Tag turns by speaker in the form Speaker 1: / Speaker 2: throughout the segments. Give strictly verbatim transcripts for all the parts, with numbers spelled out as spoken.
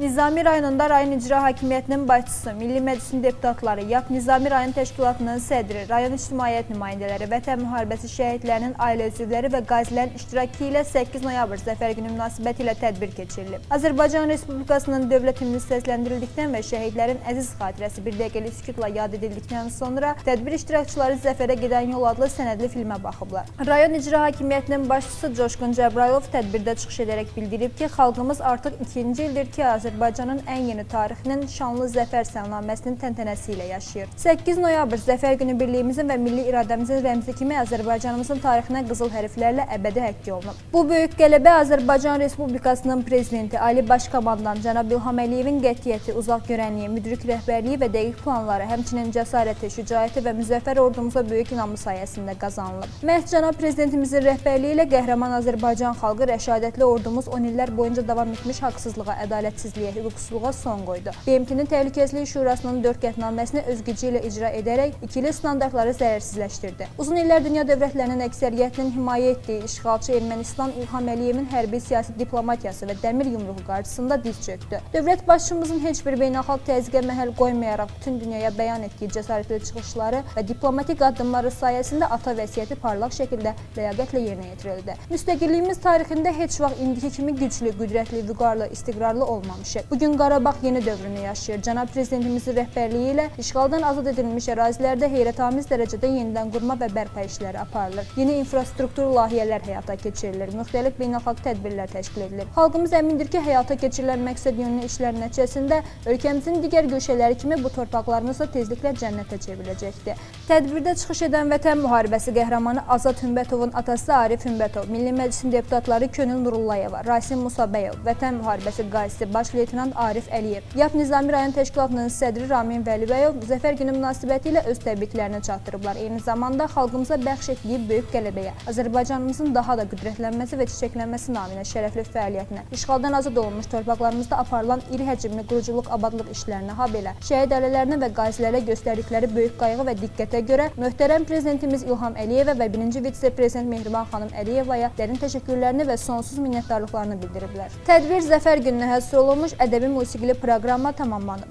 Speaker 1: Nizami rayonunda rayon icra hakimiyyətinin başçısı, Milli Məclisin deputatları, Y A P Nizami rayon təşkilatının sədri, rayon ictimaiyyət nümayəndələri, Vətən müharibəsi şəhidlərinin ailə üzvləri və qazilərin iştirakı ilə səkkiz noyabr Zəfər günü münasibəti ilə tədbir keçirilib. Azərbaycan Respublikasının dövlət himni səsləndirildikdən və şəhidlərin əziz xatirəsi bir dəqiqəlik sükutla yad edildikdən sonra tədbir iştirakçıları Zəfərə gedən yol adlı sənədli filmə baxıblar. Rayon icra hakimiyyətinin başçısı Coşqun Cəbrayılov tədbirdə çıxış edərək bildirib ki, xalqımız artıq ikinci ildir ki, Azərbaycanın ən yeni tarixinin şanlı Zəfər səlnaməsinin təntənəsi ilə yaşayır. səkkiz noyabr Zəfər günü birliyimizin və milli iradəmizin rəmzi kimi Azərbaycanımızın tarixinə qızıl hərflərlə əbədi həkk olunub. Bu böyük qələbə Azərbaycan Respublikasının prezidenti, Ali Baş Komandan cənab İlham Əliyevin qətiyyəti, uzaq görənliyi, müdrik rəhbərliyi və dəqiq planları, həmçinin cəsarəti, şücaəti və müzəffər ordumuza böyük inamı sayəsində qazanılıb. Məhz cənab prezidentimizin rəhbərliyi ilə qəhrəman Azərbaycan xalqı rəşadətli ordumuz on illər boyunca davam etmiş haqsızlığa, ədalətsizliyə, hüquqsuzluğa son qoydu. B M T-nin Təhlükəsizlik Şurasının dörd qətnaməsini öz gücü ilə icra edərək ikili standartları zərərsizləşdirdi. Uzun illər dünya dövlətlərinin əksəriyyətinin himayə etdiyi işğalçı Ermənistan İlham Əliyevin hərbi siyasi diplomatiyası və dəmir yumruğu qarşısında diz çökdü. Dövlət başçımızın heç bir beynəlxalq təzyiqə məhəl qoymayaraq bütün dünyaya bəyan etdiyi cəsarətli çıxışları və diplomatik addımları sayəsində ata vəsiyyəti parlaq şəkildə ləyaqətlə yerinə yetirildi. Müstəqilliyimiz tarixində heç vaxt indiki kimi güclü, qüdrətli, vüqarlı, istiqrarlı olmamışıq. Bugün Qarabağ yeni dövrünü yaşayır. Cənab prezidentimizin rəhbərliyi ilə işğaldan azad edilmiş ərazilərdə heyrətamiz dərəcədə yenidən qurma və bərpa işləri aparılır. Yeni infrastruktur layihələr həyata keçirilir. Müxtəlif beynəlxalq tədbirlər təşkil edilir. Xalqımız əmindir ki, həyata keçirilən məqsəd yönlü işlərin nəticəsində ölkəmizin digər güşələri kimi bu torpaqlarımız da tezliklə cənnətə çevriləcəkdir. Tədbirdə çıxış edən Vətən müharibəsi qəhrəmanı Azad Hümbətovun atası Arif Hümbətov, Milli Məclisin deputatları Könül Nurullayeva, Rasim Musabəyov, Vətən müharibəsi qazisi Baş Leytenant Arif Əliyev, Y A P Nizami rayon təşkilatının sədri Ramin Vəlibəyov Zəfər günü münasibəti ilə öz təbriklərini çatdırıblar. Eyni zamanda xalqımıza bəxş etdiyi böyük qələbəyə, Azərbaycanımızın daha da qüdrətlənməsi və çiçəklənməsi naminə şərəfli fəaliyyətinə, işğaldan azad olunmuş torpaqlarımızda aparılan iri həcmli quruculuq, abadlıq işlərinə, habelə şəhid ailələrinə və qazilərə göstərdikləri böyük qayğı və diqqətə görə möhtərəm prezidentimiz İlham Əliyevə və birinci vitse-prezident Mehriban xanım Əliyevaya dərin təşəkkürlərini və sonsuz minnətdarlıqlarını bildiriblər. Tədbir Zəfər gününə həsr olunmuş ədəbi musiqili proqramla tamamlanıb.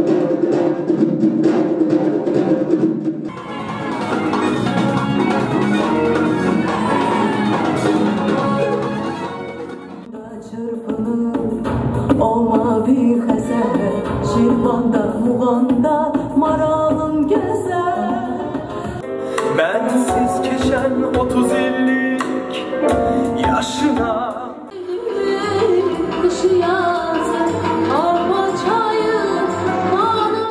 Speaker 2: O mavi xəzər, Şirvanda, Muğanda, maralım gəzər.
Speaker 3: Bensiz keçən otuz illik yaşına
Speaker 2: Kışı yazı, arpa çayı, bana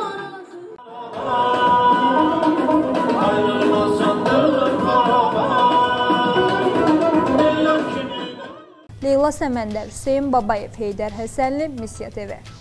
Speaker 1: Leyla Səməndər, Hüseyin Babayev, Heydər Həsənli, Misya T V.